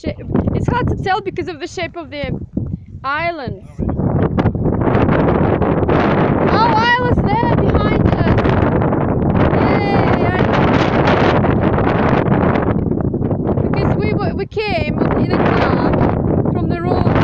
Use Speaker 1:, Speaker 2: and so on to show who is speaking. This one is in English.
Speaker 1: shape. It's hard to tell because of the shape of the islands. Oh, islands there behind us. Yay! Because we came in a car from the road.